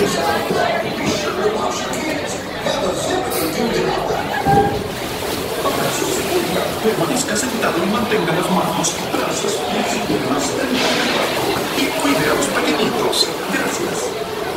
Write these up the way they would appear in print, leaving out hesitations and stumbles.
Permanezca sentado y mantenga las manos, brazos, pies y piernas tendidas. Y cuide a los pequeñitos. Gracias.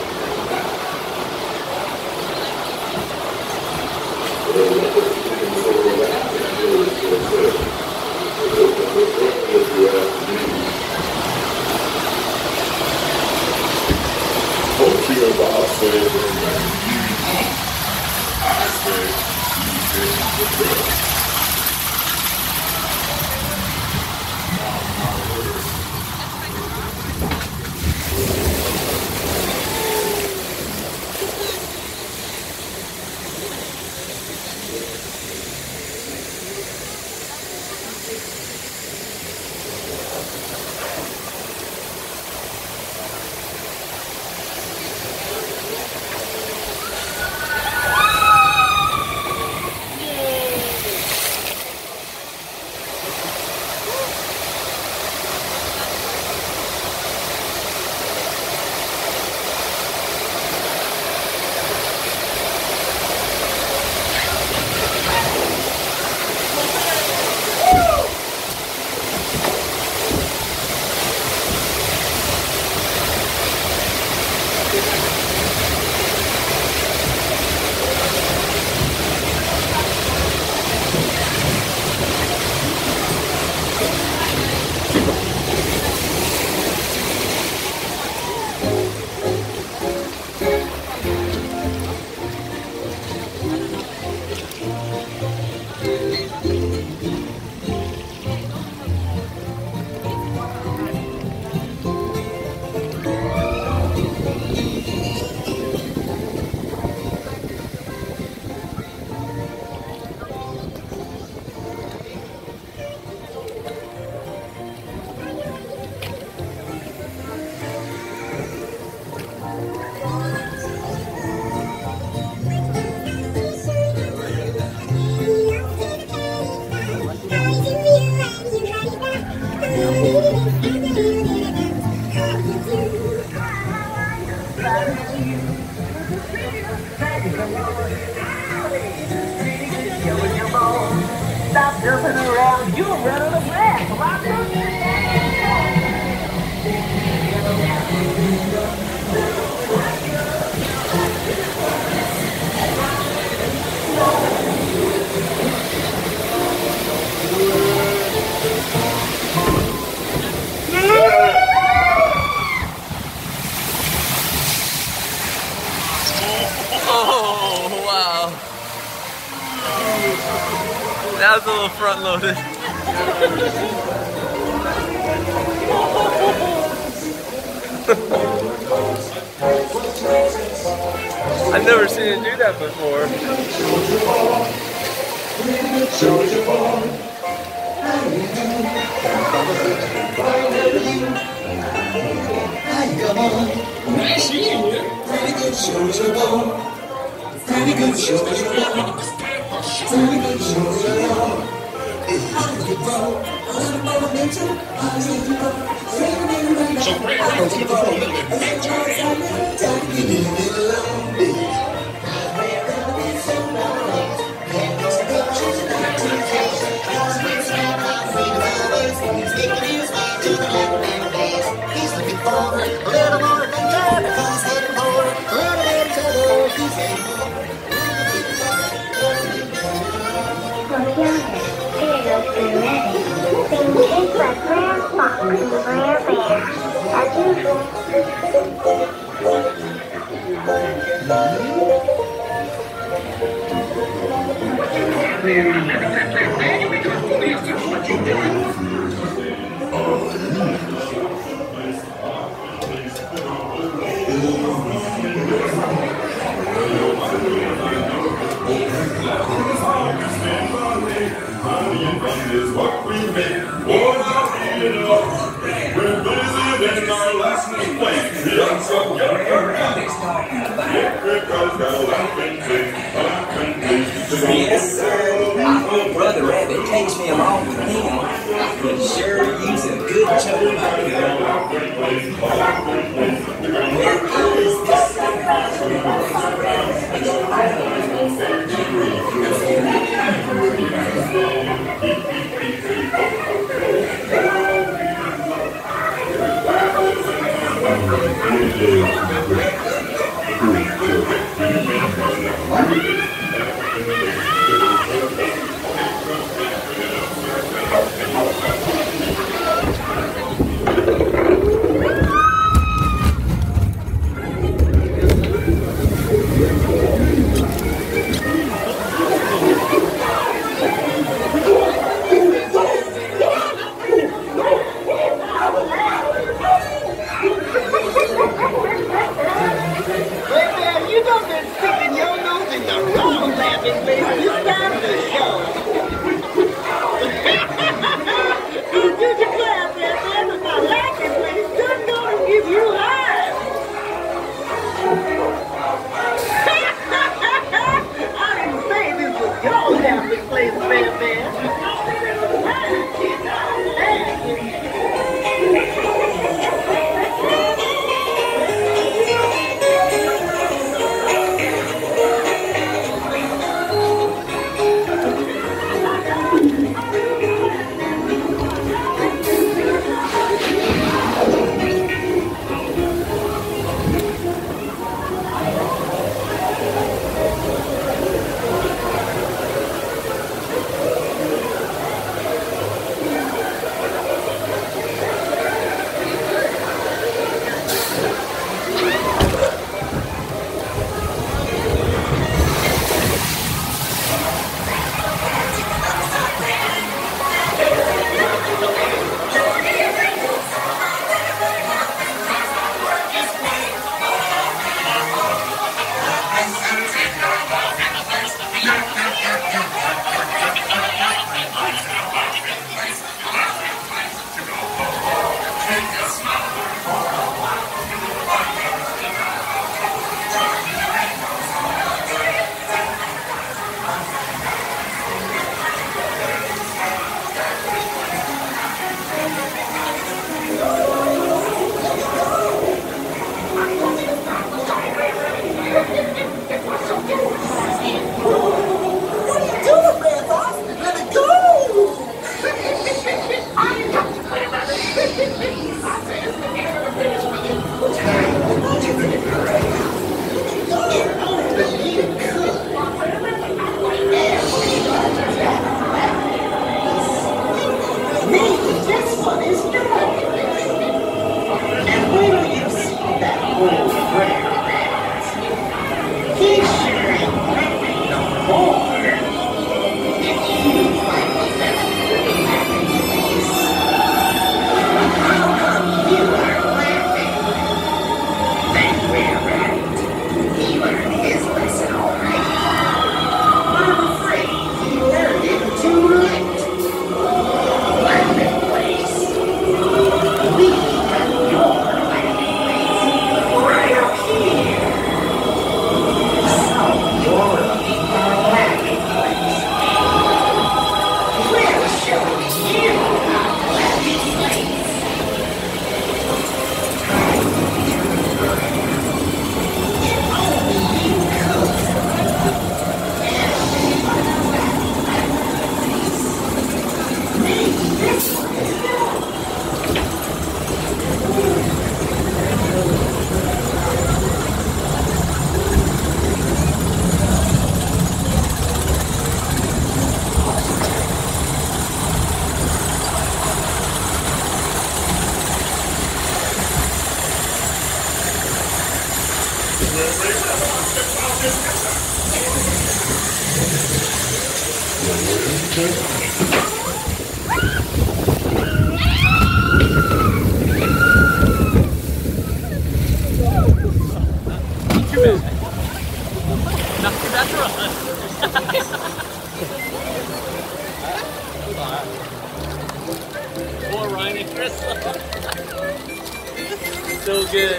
Stop jumping around, you're running away. Stop jumping Oh, wow. That was a little front loaded. I've never seen it do that before. Nice seeing you. Pretty good shows are on. Pretty good shows are on. Pretty good shows are on. How do you grow? A little momentum. How do you grow? So great. How do you grow? Time to leave it alone. He's looking forward, a little more adventure, he's heading forward, a little bit further, he's heading forward. Pancake by Claire Fox, Rare Bear, as usual. Is what we make. Worn out in love. We're busy in our last name place. The unsung younger because they're laughing Yes, sir. My old brother Rabbit takes me along with him. I could sure use a good choke. Where is this? Poor Ryan and Crystal. So good.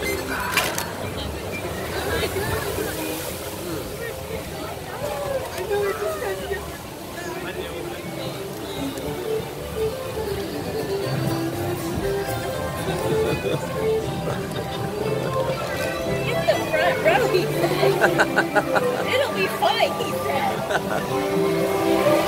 Get the front row, he said. It'll be fine, he said.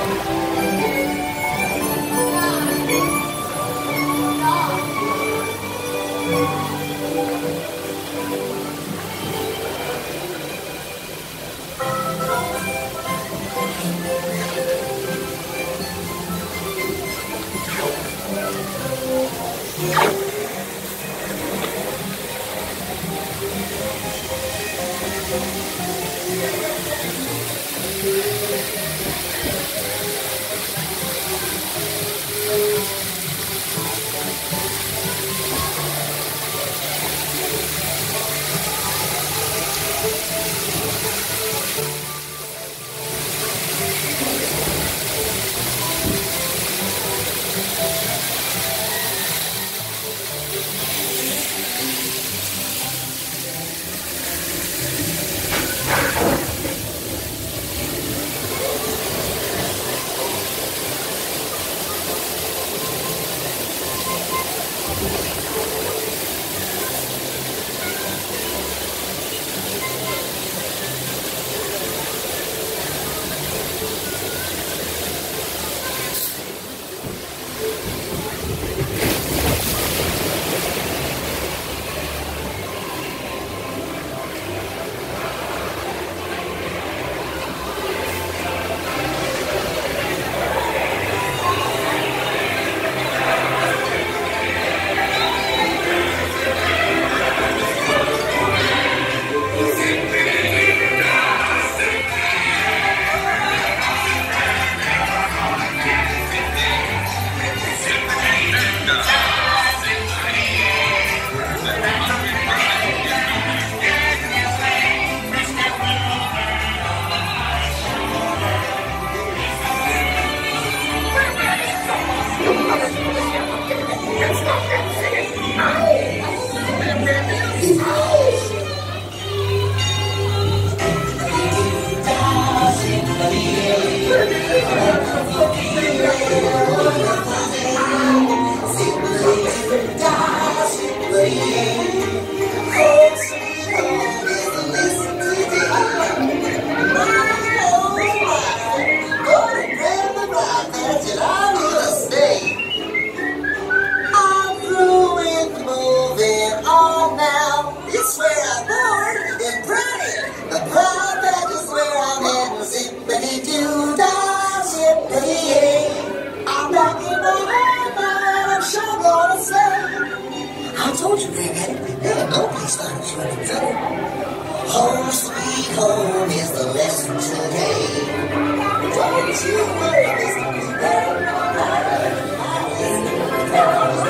That's where I'm born, in Brownie. The proud that is where I'm at. Zippity doo dah, zippity yay. I'm rocking my head, but I'm sure gonna say. I told you, Granddaddy, there ain't no place like us running through. Home sweet home is the lesson today. Don't you worry, Mr. Green.